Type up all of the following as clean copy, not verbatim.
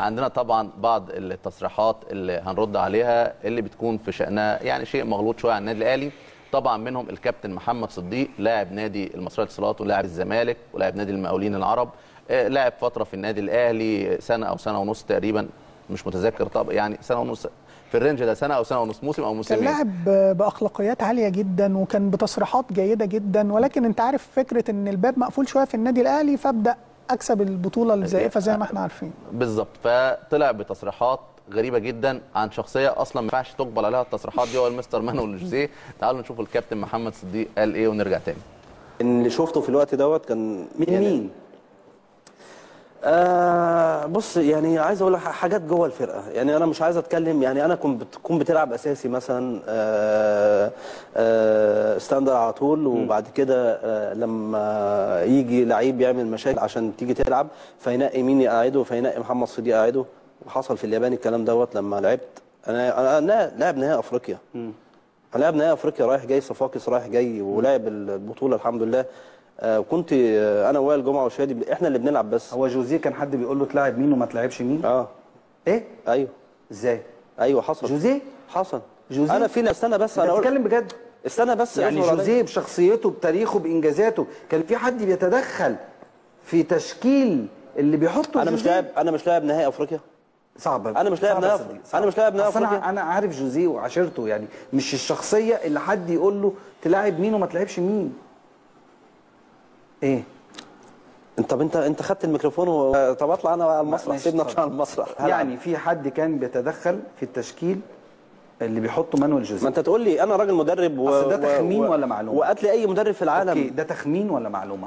عندنا طبعا بعض التصريحات اللي هنرد عليها اللي بتكون في شأنها يعني شيء مغلوط شويه عن النادي الاهلي. طبعا منهم الكابتن محمد صديق لاعب نادي المصرية للاتصالات ولاعب الزمالك ولاعب نادي المقاولين العرب، لاعب فتره في النادي الاهلي سنه او سنه ونص تقريبا، مش متذكر طب يعني سنه ونص في الرينج ده، سنه او سنه ونص، موسم او موسمين. كان لاعب باخلاقيات عاليه جدا وكان بتصريحات جيده جدا، ولكن انت عارف فكره ان الباب مقفول شويه في النادي الاهلي، فابدا اكسب البطوله الزائفه زي ما احنا عارفين. بالظبط، فطلع بتصريحات غريبه جدا عن شخصيه اصلا ما ينفعش تقبل عليها التصريحات دي، هو المستر مانويل جوزيه. تعالوا نشوف الكابتن محمد صديق قال ايه ونرجع تاني. اللي شفته في الوقت دوت كان مين؟ بص، يعني عايز اقول لك حاجات جوه الفرقه، يعني انا مش عايز اتكلم. يعني انا كنت بتلعب اساسي مثلا ستاندر على طول، وبعد كده لما يجي لعيب يعمل مشاكل عشان تيجي تلعب فينقي مين يقعده، فينقي محمد صديق يقعده. وحصل في اليابان الكلام دوت لما لعبت. انا لاعب نهائي افريقيا، لاعب نهائي افريقيا رايح جاي، صفاقس رايح جاي، ولاعب البطوله الحمد لله. كنت انا وائل جمعه وشادي احنا اللي بنلعب بس. هو جوزيه كان حد بيقول له تلاعب مين وما تلاعبش مين؟ ايه؟ ايوه. ازاي؟ ايوه حصل. جوزيه؟ حصل. جوزيه؟ انا في استنى بس، انا بتكلم بجد؟ استنى بس. يعني جوزيه بشخصيته بتاريخه بانجازاته كان في حد بيتدخل في تشكيل اللي بيحطه؟ انا مش لاعب نهائي افريقيا. صعبه. انا مش لاعب نهائي افريقيا. انا مش لاعب نهائي افريقيا. انا عارف جوزيه وعشرته، يعني مش الشخصيه اللي حد يقول له تلاعب مين وما تلاعبش مين. ايه؟ انت خدت الميكروفون طب اطلع انا على المسرح، سيبنا اطلع على المسرح. يعني في حد كان بيتدخل في التشكيل اللي بيحطه مانويل جوزيه؟ ما انت تقول لي انا راجل مدرب اصل ده تخمين ولا معلومه؟ وقت لي اي مدرب في العالم. اوكي، ده تخمين ولا معلومه؟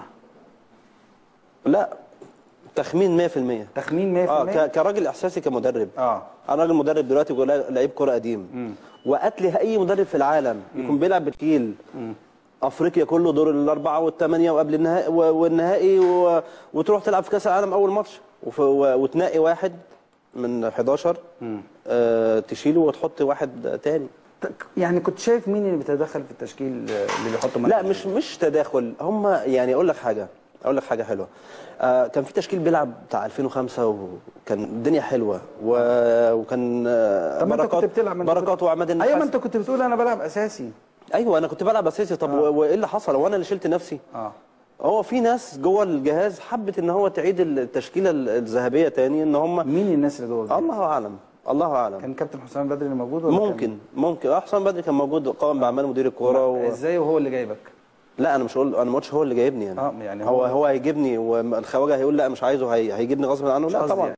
لا، تخمين 100%. تخمين 100%. كراجل احساسي كمدرب. انا راجل مدرب دلوقتي لعيب كره قديم. وقت لي اي مدرب في العالم يكون بيلعب بتكيل افريقيا كله، دور الاربعه والثمانيه وقبل النهائي والنهائي وتروح تلعب في كاس العالم اول ماتش وتنقي واحد من 11 تشيله وتحط واحد تاني. يعني كنت شايف مين اللي بيتدخل في التشكيل اللي بيحطه؟ لا مش تداخل، هم يعني اقول لك حاجه حلوه. كان في تشكيل بيلعب بتاع 2005 وكان الدنيا حلوه وكان بركات وعماد النحاس. ايوه، ما انت كنت بتقول انا بلعب اساسي. ايوه انا كنت بلعب اساسي. طب وايه اللي حصل؟ هو انا اللي شلت نفسي؟ هو في ناس جوه الجهاز حبت ان هو تعيد التشكيله الذهبيه تاني. ان هم مين الناس اللي جوه الجهاز؟ الله اعلم. كان كابتن حسام بدري اللي موجود ولا ممكن حسام بدري كان موجود قائم باعمال مدير الكوره ازاي وهو اللي جايبك؟ لا انا ما قلتش هو اللي جايبني يعني هو هيجيبني، والخواجه هيقول لا مش عايزه، هيجيبني غصب عنه. لا طبعا.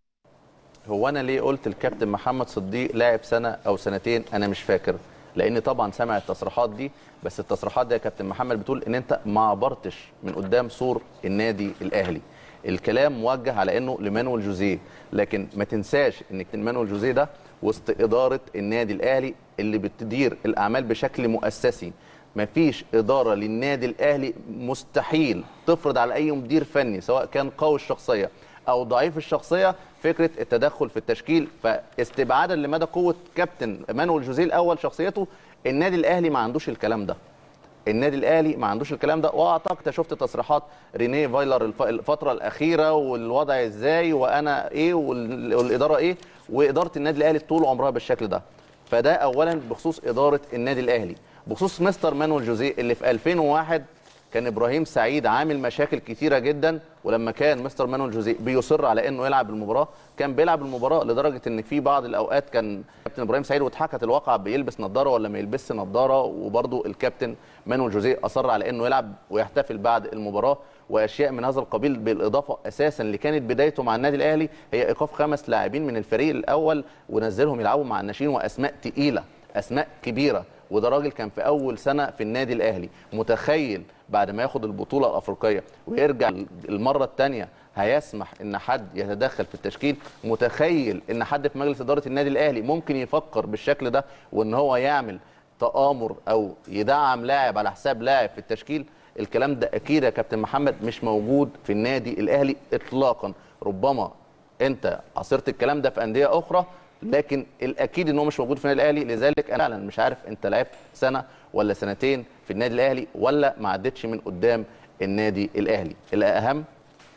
هو انا ليه قلت الكابتن محمد صديق لاعب سنه او سنتين؟ انا مش فاكر، لان طبعا سمع التصريحات دي، بس التصريحات دي يا كابتن محمد بتقول ان انت ما عبرتش من قدام سور النادي الاهلي. الكلام موجه على انه لمانويل جوزيه، لكن ما تنساش ان مانويل جوزيه ده وسط اداره النادي الاهلي اللي بتدير الاعمال بشكل مؤسسي. ما فيش اداره للنادي الاهلي مستحيل تفرض على اي مدير فني سواء كان قوي الشخصيه او ضعيف الشخصيه فكره التدخل في التشكيل. فاستبعادا لمدى قوه كابتن مانويل جوزيه الاول شخصيته، النادي الاهلي ما عندوش الكلام ده. النادي الاهلي ما عندوش الكلام ده. واعتقد شفت تصريحات رينيه فايلر الفتره الاخيره والوضع ازاي وانا ايه والاداره ايه، واداره النادي الاهلي طول عمرها بالشكل ده. فده اولا بخصوص اداره النادي الاهلي. بخصوص مستر مانويل جوزيه اللي في 2001 كان ابراهيم سعيد عامل مشاكل كتيره جدا، ولما كان مستر مانويل جوزيه بيصر على انه يلعب المباراه كان بيلعب المباراه، لدرجه ان في بعض الاوقات كان كابتن ابراهيم سعيد واتحكت الواقعه بيلبس نظاره ولا ما يلبسش نظاره، وبرده الكابتن مانويل جوزيه اصر على انه يلعب ويحتفل بعد المباراه واشياء من هذا القبيل. بالاضافه اساسا اللي كانت بدايته مع النادي الاهلي هي ايقاف 5 لاعبين من الفريق الاول ونزلهم يلعبوا مع الناشئين، واسماء ثقيله اسماء كبيره، وده راجل كان في اول سنه في النادي الاهلي. متخيل بعد ما ياخد البطوله الافريقيه ويرجع المره الثانيه هيسمح ان حد يتدخل في التشكيل؟ متخيل ان حد في مجلس اداره النادي الاهلي ممكن يفكر بالشكل ده وان هو يعمل تآمر او يدعم لاعب على حساب لاعب في التشكيل؟ الكلام ده اكيد يا كابتن محمد مش موجود في النادي الاهلي اطلاقا. ربما انت عصرت الكلام ده في انديه اخرى، لكن الاكيد ان هو مش موجود في النادي الاهلي. لذلك انا فعلا مش عارف انت لعبت سنه ولا سنتين في النادي الاهلي ولا ما عدتش من قدام النادي الاهلي. الاهم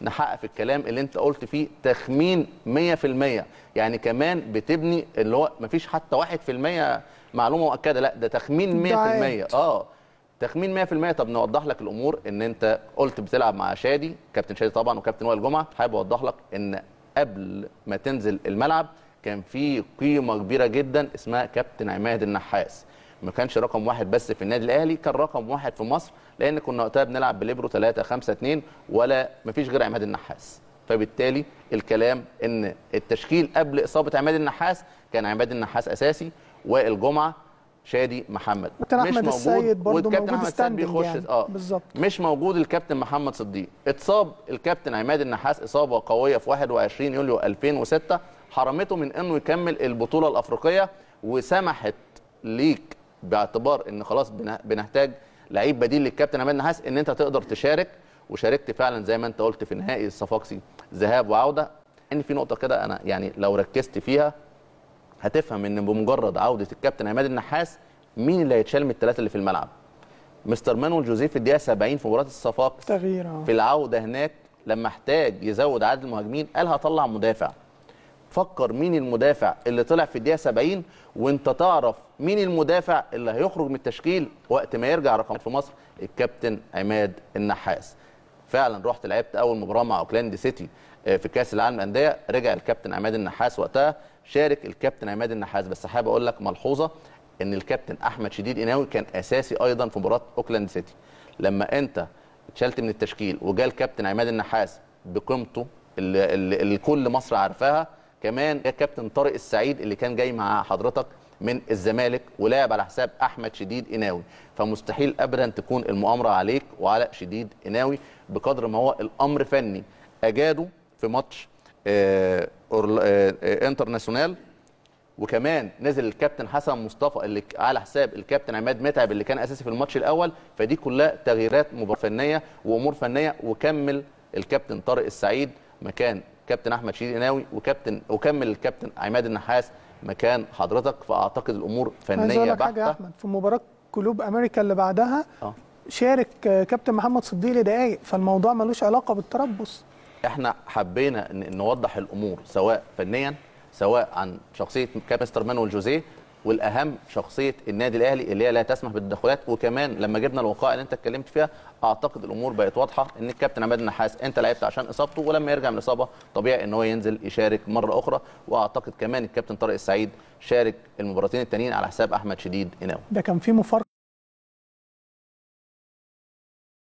نحقق في الكلام اللي انت قلت فيه تخمين 100%. يعني كمان بتبني اللي هو مفيش حتى 1% معلومه مؤكده، لا ده تخمين 100%. تخمين 100%. طب نوضح لك الامور. ان انت قلت بتلعب مع شادي، كابتن شادي طبعا وكابتن وائل جمعه. حابب اوضح لك ان قبل ما تنزل الملعب كان في قيمه كبيره جدا اسمها كابتن عماد النحاس. ما كانش رقم واحد بس في النادي الاهلي، كان رقم واحد في مصر، لان كنا وقتها بنلعب بليبرو 3-5-2 ولا مفيش غير عماد النحاس. فبالتالي الكلام ان التشكيل قبل اصابه عماد النحاس كان عماد النحاس اساسي، وائل جمعه، شادي، محمد كابتن احمد السيد برضه والكابتن احمد السيد بيخش يعني. بالظبط. مش موجود الكابتن محمد صديق. اتصاب الكابتن عماد النحاس اصابه قويه في 21 يوليو 2006 حرمته من انه يكمل البطوله الافريقيه، وسمحت ليك باعتبار ان خلاص بنحتاج لعيب بديل للكابتن عماد النحاس ان انت تقدر تشارك. وشاركت فعلا زي ما انت قلت في نهائي الصفاقسي ذهاب وعوده. ان في نقطه كده انا يعني لو ركزت فيها هتفهم ان بمجرد عوده الكابتن عماد النحاس مين اللي هيتشال من الثلاثه اللي في الملعب. مستر مانويل جوزيه في الدقيقه 70 في مباراه الصفاقس تغيير في العوده هناك لما احتاج يزود عدد المهاجمين قال هطلع مدافع. فكر مين المدافع اللي طلع في الدقيقه 70 وانت تعرف مين المدافع اللي هيخرج من التشكيل وقت ما يرجع رقم في مصر، الكابتن عماد النحاس. فعلا رحت لعبت اول مباراه مع اوكلاند سيتي في كاس العالم للانديه، رجع الكابتن عماد النحاس وقتها، شارك الكابتن عماد النحاس. بس حابب اقول لك ملحوظه ان الكابتن احمد شديد قناوي كان اساسي ايضا في مباراه اوكلاند سيتي. لما انت اتشلت من التشكيل وجا الكابتن عماد النحاس بقيمته اللي كل مصر عارفاها، كمان الكابتن طارق السعيد اللي كان جاي مع حضرتك من الزمالك ولعب على حساب احمد شديد قناوي. فمستحيل ابدا تكون المؤامره عليك وعلى شديد قناوي بقدر ما هو الامر فني. اجادوا في ماتش انترناسيونال، وكمان نزل الكابتن حسن مصطفى اللي على حساب الكابتن عماد متعب اللي كان اساسي في الماتش الاول. فدي كلها تغييرات فنيه وامور فنيه. وكمل الكابتن طارق السعيد مكان كابتن احمد شديد قناوي، وكمل الكابتن عماد النحاس مكان حضرتك. فاعتقد الامور فنيه بحته. عايز اقول لك حاجه يا احمد، في مباراه كلوب امريكا اللي بعدها شارك كابتن محمد صديق لدقايق، فالموضوع ملوش علاقه بالتربص. احنا حبينا نوضح الامور سواء فنيا سواء عن شخصيه مستر مانويل جوزيه، والاهم شخصيه النادي الاهلي اللي هي لا تسمح بالتدخلات. وكمان لما جبنا الوقائع اللي انت اتكلمت فيها اعتقد الامور بقت واضحه ان الكابتن عماد النحاس انت لعبت عشان اصابته، ولما يرجع من الاصابه طبيعي ان هو ينزل يشارك مره اخرى. واعتقد كمان الكابتن طارق السعيد شارك المباراتين التانيين على حساب احمد شديد قناوي. ده كان في مفارقه